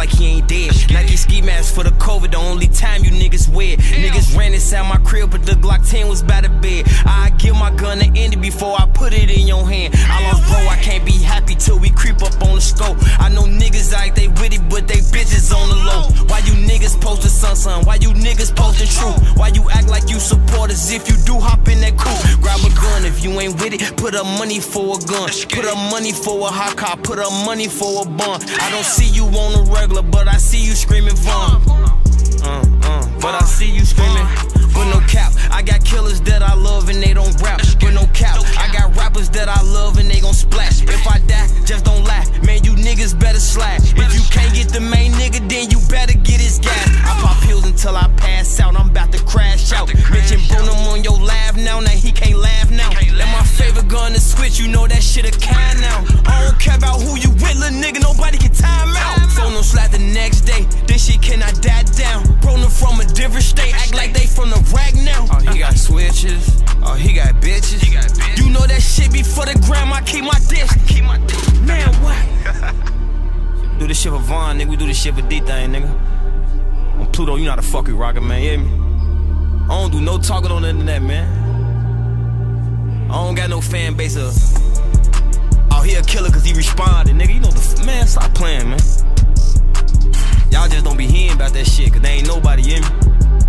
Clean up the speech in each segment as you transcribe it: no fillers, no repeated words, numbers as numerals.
like he ain't dead. Nike ski mask for the COVID, the only time you niggas wear. Niggas ran inside my crib, but the Glock 10 was by the bed. I give my gun to Andy before I put it in your hand. I lost bro, I can't be happy till we creep up on the scope. I know niggas like they witty, but they bitches on the low. Why you niggas posting sun? Why you niggas posting truth? Why you act like you support us if you do hop in that coupe? Grab a gun if you ain't with it, put up money for a gun. Put up money for a hot car, put up money for a bun. I don't see you on the regular, but I see you screaming Vaughn. But I see you screaming. But no cap, I got killers that I love and they don't rap. But no cap, I got rappers that I love and they gon' splash. If I die, just don't laugh. Man, you niggas better slack. If you can't get the main nigga, then you better get his gas. I pop pills until I pass out, I'm about to crash out. Mention Bruno on your laugh now he can't laugh now. And my favorite gun to switch, you know that shit a kind now. I don't care about who you with, little nigga, nobody can time out. Phone no slap the next day, this shit cannot die down. Bro, them from a different state, act like they from the rack now. Oh, he got switches, oh, he got bitches. You know that shit before the gram, I keep my dish. Man, what? Do this shit for Vaughn, nigga, we do this shit for D-Thang, nigga. On Pluto, you know how the fuck we rockin', man, you hear me? I don't do no talking on the internet, man. I don't got no fan base of, oh, he a killer cause he responded, nigga. You know the, man, stop playing, man. Y'all just don't be hearing about that shit cause they ain't nobody, you hear me?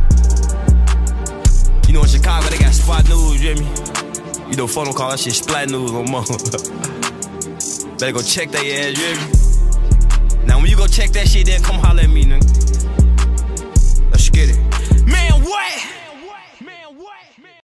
You know in Chicago they got spot news, you hear me? You know, phone don't call that shit splat news no more. Better go check that ass, you hear me? Now when you go check that shit, then come holler at me.